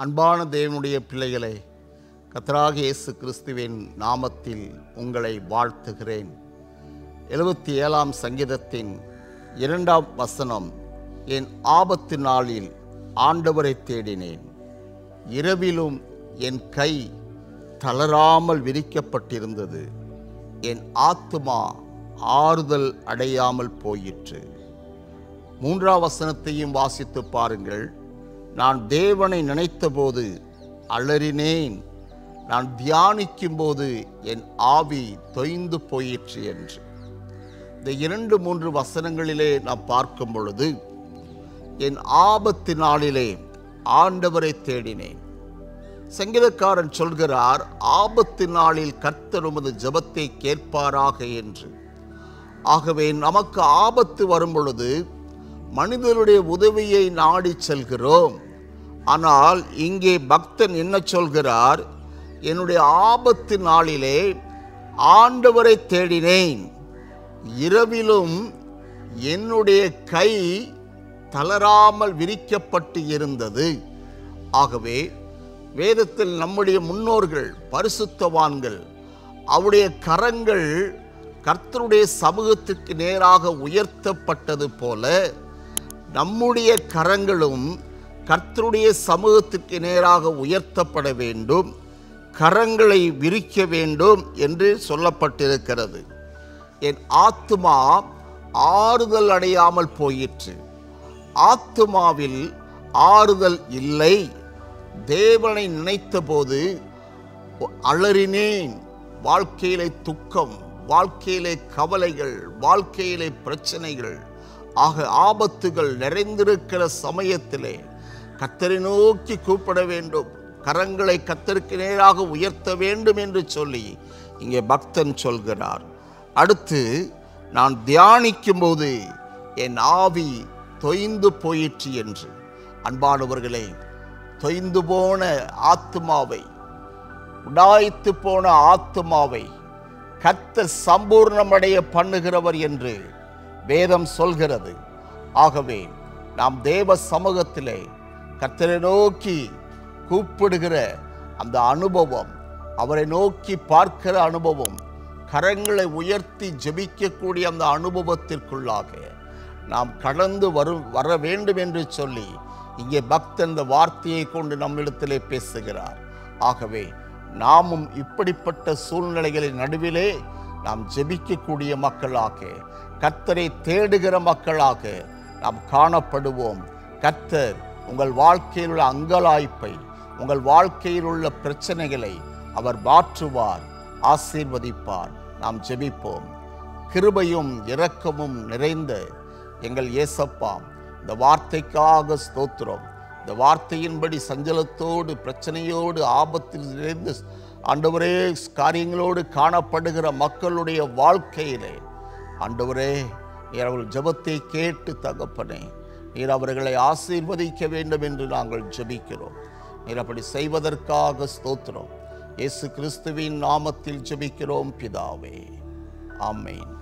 அன்பான தேவனுடைய பிள்ளைகளே, கர்த்தராகிய இயேசு கிறிஸ்துவின் நாமத்தில் உங்களை வாழ்த்துகிறேன். 77ஆம் சங்கீதத்தின் 2ஆம் வசனம், என் ஆபத்து நாளில் ஆண்டவரை தேடினேன், இரவிலும் என் கை தளராமல் விரிக்கப்பட்டிருந்தது, என் ஆத்துமா ஆறுதல் அடையாமல் போயிற்று. 3ஆம் வசனத்தையும் வாசித்து பாருங்கள். நான் தேவனை நினைத்தபோது அலறினேன், நான் தியானிக்கும் போது என் ஆவி தொய்ந்து போயிற்று என்று. இந்த 2-3 வசனங்களிலே நாம் பார்க்கும் பொழுது, என் ஆபத்து நாளிலே ஆண்டவரை தேடினேன். சங்கீதக்காரன் சொல்கிறார், ஆபத்து நாளில் கர்த்தர் உமது ஜெபத்தை கேட்பாராக என்று. ஆகவே நமக்கு ஆபத்து வரும் பொழுது மனிதனுடைய உதவியை நாடி செல்கிறோம். ஆனால் இங்கே பக்தன் என்ன சொல்கிறார்? என்னுடைய ஆபத்து நாளிலே ஆண்டவரை தேடினேன், இரவிலும் என்னுடைய கை தளராமல் விரிக்கப்பட்டு இருந்தது. ஆகவே வேதத்தில் நம்முடைய முன்னோர்கள் பரிசுத்தவான்கள், அவருடைய கரங்கள் கர்த்தருடைய சமூகத்திற்கு நேராக உயர்த்தப்பட்டது போல நம்முடைய கரங்களும் கர்த்தருடைய சமூகத்திற்கு நேராக உயர்த்தப்பட வேண்டும், கரங்களை விரிக்க வேண்டும் என்று சொல்லப்பட்டிருக்கிறது. என் ஆத்துமா ஆறுதல் அடையாமல் போயிற்று. ஆத்துமாவில் ஆறுதல் இல்லை. தேவனை நினைத்தபோது அலறினேன். வாழ்க்கையிலே துக்கம், வாழ்க்கையிலே கவலைகள், வாழ்க்கையிலே பிரச்சனைகள், ஆபத்துகள் நிறைந்திருக்கிற சமயத்திலே கர்த்தரை நோக்கி கூப்பிட வேண்டும், கரங்களை கர்த்தருக்கு நேராக உயர்த்த வேண்டும் என்று சொல்லி இங்கே பக்தன் சொல்கிறார். அடுத்து, நான் தியானிக்கும் போது என் ஆவி தொய்ந்து போயிற்று என்று. அன்பானவர்களே, தொய்ந்து போன ஆத்துமாவை, உடாய்த்து போன ஆத்துமாவை கர்த்தர் சம்பூர்ணமடைய பண்ணுகிறவர் என்று வேதம் சொல்கிறது. ஆகவே நாம் தேவ சமூகத்திலே கர்த்தரை நோக்கி கூப்பிடுகிற அந்த அனுபவம், அவரை நோக்கி பார்க்கிற அனுபவம், கரங்களை உயர்த்தி ஜெபிக்கக்கூடிய அந்த அனுபவத்திற்குள்ளாக நாம் கடந்து வர வேண்டும் என்று சொல்லி இங்கே பக்தன் இந்த வார்த்தையை கொண்டு நம்மிடத்திலே பேசுகிறார். ஆகவே நாமும் இப்படிப்பட்ட சூழ்நிலைகளின் நடுவிலே நாம் ஜெபிக்கக்கூடிய மக்களாக, கர்த்தரை தேடுகிற மக்களாக நாம் காணப்படுவோம். கர்த்தர் உங்கள் வாழ்க்கையில் உள்ள அங்கலாய்ப்பை, உங்கள் வாழ்க்கையில் உள்ள பிரச்சனைகளை அவர் மாற்றுவார், ஆசீர்வதிப்பார். நாம் ஜெபிப்போம். கிருபையும் இரக்கமும் நிறைந்த எங்கள் இயேசப்பா, இந்த வார்த்தைக்காக ஸ்தோத்திரம். இந்த வார்த்தையின்படி சஞ்சலத்தோடு, பிரச்சனையோடு, ஆபத்தில் நிறைந்து ஆண்டவரே காரியங்களோடு காணப்படுகிற மக்களுடைய வாழ்க்கையிலே ஆண்டவரே, நீர் அவர்கள் ஜெபத்தை கேட்டு தகப்பனே, நீர் அவர்களை ஆசீர்வதிக்க வேண்டும் என்று நாங்கள் ஜெபிக்கிறோம். நீர் அப்படி செய்வதற்காக ஸ்தோத்திரம். இயேசு கிறிஸ்துவின் நாமத்தில் ஜெபிக்கிறோம் பிதாவே. ஆமென்.